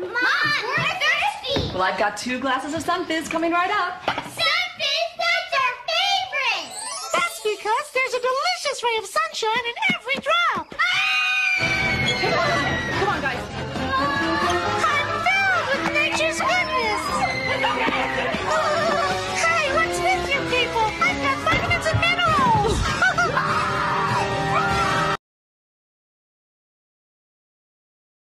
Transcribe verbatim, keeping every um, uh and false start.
Mom, we're thirsty. Well, I've got two glasses of Sun Fizz coming right up. Sun Fizz, that's our favorite. That's because there's a delicious ray of sunshine in every drop. Ah!